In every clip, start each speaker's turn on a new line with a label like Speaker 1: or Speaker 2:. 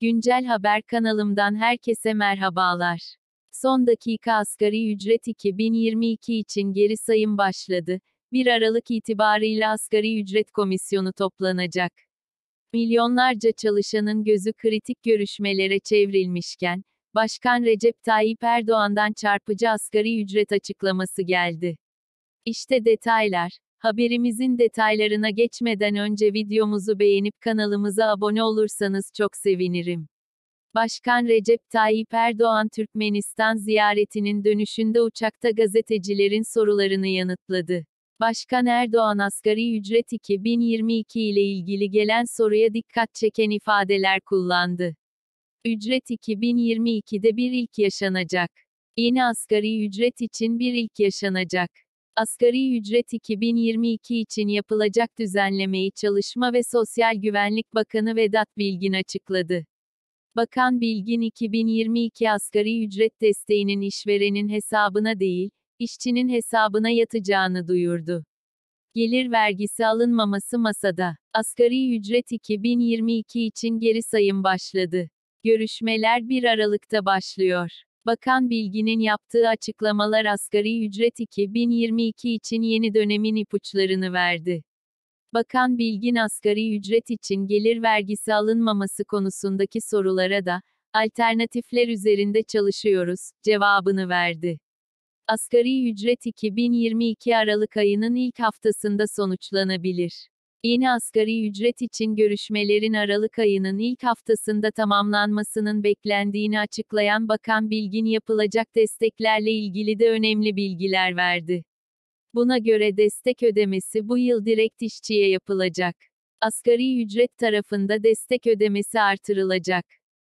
Speaker 1: Güncel Haber kanalımdan herkese merhabalar. Son dakika asgari ücret 2022 için geri sayım başladı. 1 Aralık itibarıyla asgari ücret komisyonu toplanacak. Milyonlarca çalışanın gözü kritik görüşmelere çevrilmişken, Başkan Recep Tayyip Erdoğan'dan çarpıcı asgari ücret açıklaması geldi. İşte detaylar. Haberimizin detaylarına geçmeden önce videomuzu beğenip kanalımıza abone olursanız çok sevinirim. Başkan Recep Tayyip Erdoğan Türkmenistan ziyaretinin dönüşünde uçakta gazetecilerin sorularını yanıtladı. Başkan Erdoğan asgari ücret 2022 ile ilgili gelen soruya dikkat çeken ifadeler kullandı. Ücret 2022'de bir ilk yaşanacak. Yeni asgari ücret için bir ilk yaşanacak. Asgari ücret 2022 için yapılacak düzenlemeyi Çalışma ve Sosyal Güvenlik Bakanı Vedat Bilgin açıkladı. Bakan Bilgin 2022 asgari ücret desteğinin işverenin hesabına değil, işçinin hesabına yatacağını duyurdu. Gelir vergisi alınmaması masada. Asgari ücret 2022 için geri sayım başladı. Görüşmeler 1 Aralık'ta başlıyor. Bakan Bilgin'in yaptığı açıklamalar asgari ücret 2022 için yeni dönemin ipuçlarını verdi. Bakan Bilgin asgari ücret için gelir vergisi alınmaması konusundaki sorulara da, alternatifler üzerinde çalışıyoruz, cevabını verdi. Asgari ücret 2022 Aralık ayının ilk haftasında sonuçlanabilir. Yeni asgari ücret için görüşmelerin Aralık ayının ilk haftasında tamamlanmasının beklendiğini açıklayan Bakan Bilgin yapılacak desteklerle ilgili de önemli bilgiler verdi. Buna göre destek ödemesi bu yıl direkt işçiye yapılacak. Asgari ücret tarafında destek ödemesi artırılacak.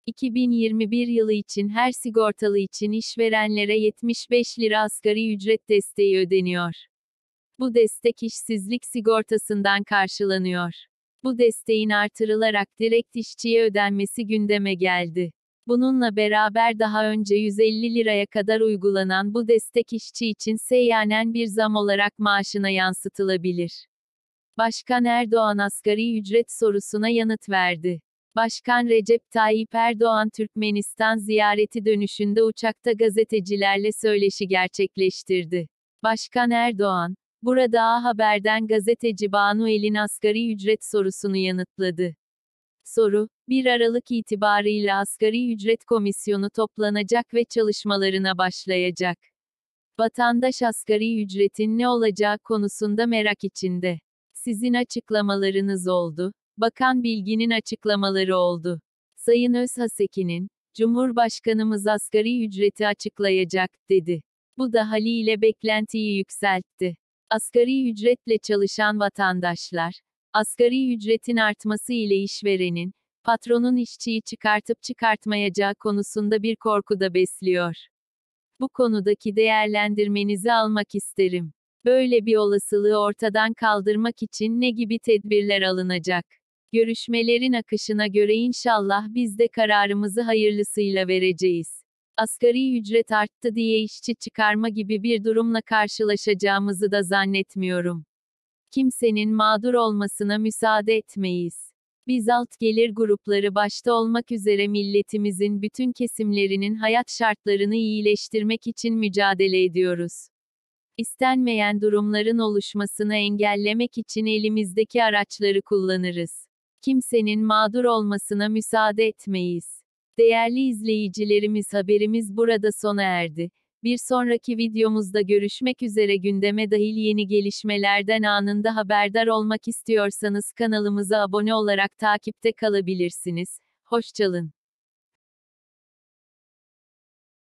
Speaker 1: 2021 yılı için her sigortalı için işverenlere 75 lira asgari ücret desteği ödeniyor. Bu destek işsizlik sigortasından karşılanıyor. Bu desteğin artırılarak direkt işçiye ödenmesi gündeme geldi. Bununla beraber daha önce 150 liraya kadar uygulanan bu destek işçi için seyyanen bir zam olarak maaşına yansıtılabilir. Başkan Erdoğan asgari ücret sorusuna yanıt verdi. Başkan Recep Tayyip Erdoğan Türkmenistan ziyareti dönüşünde uçakta gazetecilerle söyleşi gerçekleştirdi. Başkan Erdoğan, burada A Haber'den gazeteci Banu Elin asgari ücret sorusunu yanıtladı. Soru, 1 Aralık itibarıyla asgari ücret komisyonu toplanacak ve çalışmalarına başlayacak. Vatandaş asgari ücretin ne olacağı konusunda merak içinde. Sizin açıklamalarınız oldu. Bakan Bilgin'in açıklamaları oldu. Sayın Özhaseki'nin, Cumhurbaşkanımız asgari ücreti açıklayacak, dedi. Bu da haliyle beklentiyi yükseltti. Asgari ücretle çalışan vatandaşlar, asgari ücretin artması ile işverenin, patronun işçiyi çıkartıp çıkartmayacağı konusunda bir korku da besliyor. Bu konudaki değerlendirmenizi almak isterim. Böyle bir olasılığı ortadan kaldırmak için ne gibi tedbirler alınacak? Görüşmelerin akışına göre inşallah biz de kararımızı hayırlısıyla vereceğiz. Asgari ücret arttı diye işçi çıkarma gibi bir durumla karşılaşacağımızı da zannetmiyorum. Kimsenin mağdur olmasına müsaade etmeyiz. Biz alt gelir grupları başta olmak üzere milletimizin bütün kesimlerinin hayat şartlarını iyileştirmek için mücadele ediyoruz. İstenmeyen durumların oluşmasını engellemek için elimizdeki araçları kullanırız. Kimsenin mağdur olmasına müsaade etmeyiz. Değerli izleyicilerimiz, haberimiz burada sona erdi. Bir sonraki videomuzda görüşmek üzere. Gündeme dahil yeni gelişmelerden anında haberdar olmak istiyorsanız kanalımıza abone olarak takipte kalabilirsiniz. Hoşçakalın.